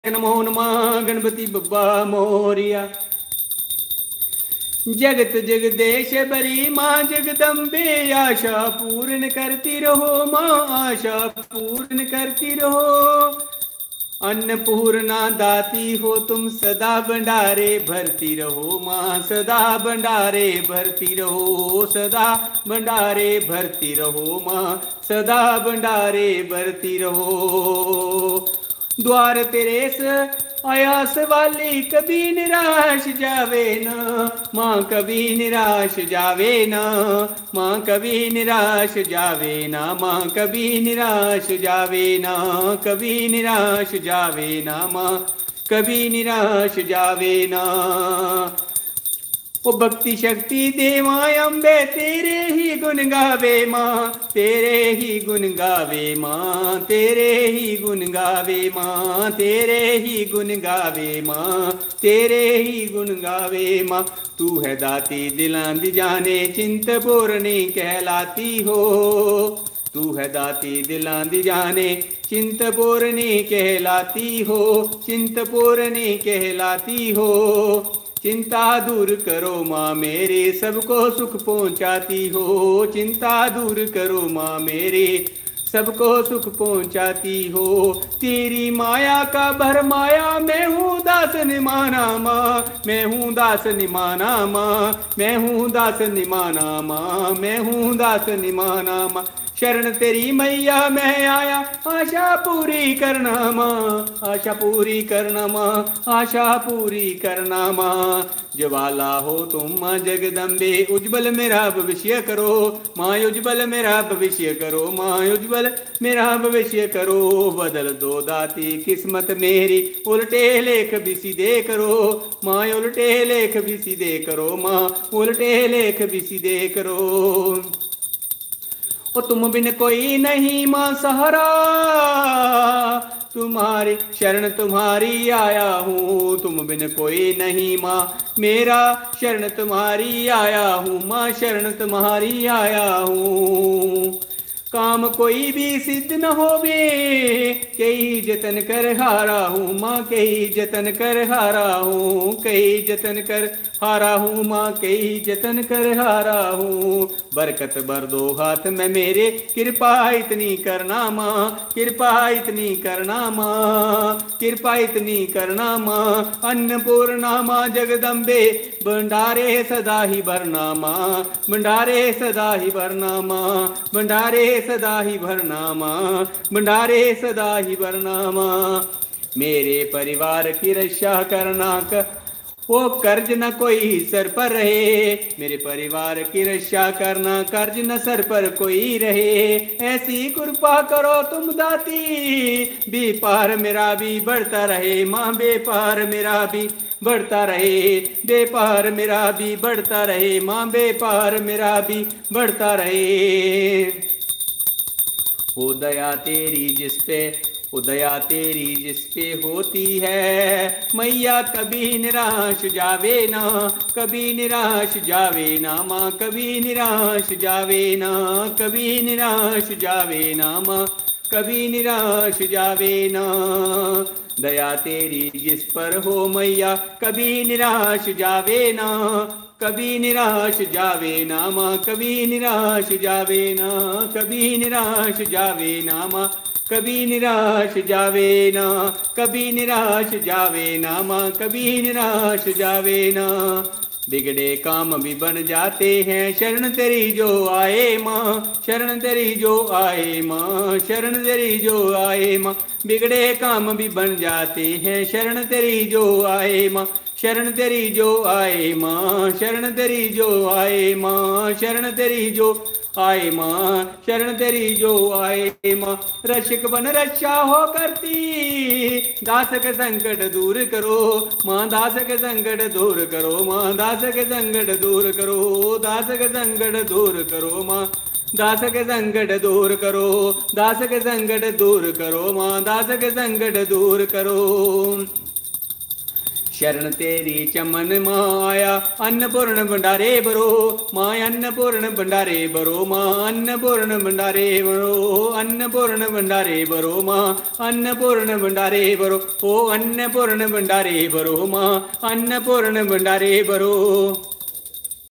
नमो नमः गणपति बप्पा मोरिया। जगत जगदेश बरी माँ जगदम्बे आशा पूर्ण करती रहो माँ, आशा पूर्ण करती रहो। अन्नपूर्णा दाती हो तुम, सदा भंडारे भरती रहो माँ, सदा भंडारे भरती रहो, सदा भंडारे भरती रहो माँ, सदा भंडारे भरती रहो। द्वार तेरे से आयास वाली कभी निराश जावे ना माँ, कभी निराश जावे ना माँ, कभी निराश जावे ना माँ, कभी निराश जावे ना, कभी निराश जावे ना माँ, कभी निराश जावे ना। ओ भक्ति शक्ति दे माँ अम्बे, तेरे ही गुण गावे माँ, तेरे ही गुण गावे माँ, तेरे ही गुण गावे माँ, तेरे ही गुण गावे माँ, तेरे ही गुण गावे माँ। तू है दाती दिलां दी जाने, चिंत पूर्णी कहलाती हो। तू है दाती दिलां दी जाने, चिंत पूर्णी कहलाती हो, चिंत पूर्णी कहलाती हो। चिंता दूर करो माँ मेरे, सबको सुख पहुँचाती हो। चिंता दूर करो माँ मेरे, सबको सुख पहुँचाती हो। तेरी माया का भर माया, मैं हूँ दास निमाना माँ, मैं हूँ दास निमाना माँ, मैं हूँ दास निमाना माँ, मैं हूँ दास निमाना माँ। शरण तेरी मैया मैं आया, आशा पूरी करना माँ, आशा पूरी करना माँ, आशा पूरी करना माँ। ज्वाला हो तुम माँ जगदम्बे, उज्जवल मेरा भविष्य करो माँ, उज्जवल मेरा भविष्य करो माँ, उज्जवल मेरा भविष्य करो। बदल दो दाती किस्मत मेरी, उल्टे लेख भी सीधे करो माँ, उल्टे लेख भी सीधे करो माँ, उल्टे लेख भी सीधे करो। ओ तुम बिन कोई नहीं माँ सहारा, तुम्हारी शरण तुम्हारी आया हूँ। तुम बिन कोई नहीं माँ मेरा, शरण तुम्हारी आया हूँ माँ, शरण तुम्हारी आया हूँ। काम कोई भी सिद्ध न होवे, कई जतन कर हारा हूँ माँ, कई जतन कर हारा हूँ, कई जतन कर हारा हूँ माँ, कई जतन कर हारा हूँ। बरकत भर दो हाथ में मेरे, कृपा इतनी करना माँ, कृपा इतनी करना माँ, कृपा इतनी करना माँ। अन्नपूर्णा माँ जगदम्बे, भंडारे सदा ही भरना माँ, भंडारे सदा ही भरना माँ, भंडारे सदा ही भरना माँ, भंडारे सदा ही भरना माँ। मेरे परिवार की रक्षा करना वो कर्ज न कोई सर पर रहे, मेरे परिवार की रक्षा करना, कर्ज न सर पर कोई रहे। ऐसी कृपा करो तुम दाती, बेपार मेरा भी बढ़ता रहे माँ, बेपार मेरा भी बढ़ता रहे, बेपार मेरा भी बढ़ता रहे माँ, बेपार मेरा भी बढ़ता रहे। हो दया तेरी जिस पे, उदया तेरी जिस पे होती है मैया, कभी निराश जावे ना, कभी निराश जावे ना माँ, कभी निराश जावे ना, कभी निराश जावे ना माँ, कभी निराश जावे ना। दया तेरी जिस पर हो मैया, कभी निराश जावे ना, कभी निराश जावे ना माँ, कभी निराश जावे ना, कभी निराश जावे ना माँ, कभी निराश जावे ना, कभी निराश जावे ना माँ, कभी निराश जावे ना। बिगड़े काम भी बन जाते हैं, शरण तेरी जो आए माँ, शरण तेरी जो आए माँ, शरण तेरी जो आए माँ। बिगड़े काम भी बन जाते हैं, शरण तेरी जो आए माँ, शरण तेरी जो आए माँ, शरण तेरी जो आए माँ, शरण तेरी जो आए माँ, शरण तेरी जो आए माँ। रक्षक बन रक्षा हो करती, दास के संकट दूर करो माँ, दास के संकट दूर करो माँ, दास के संकट दूर करो, दास के संकट दूर करो माँ, दास के संकट दूर करो, दास के संकट दूर करो माँ, दास के संकट दूर करो। शरण तेरी चमन माया अन्नपूर्ण भंडारे बरो माँ अन्नपूर्ण भंडारे बरो माँ अन्नपूर्ण भंडारे बरो अन्नपूर्ण भंडारे बरो माँ अन्नपूर्ण भंडारे बरो ओ अन्नपूर्ण भंडारे बरो माँ अन्नपूर्ण भंडारे बरो।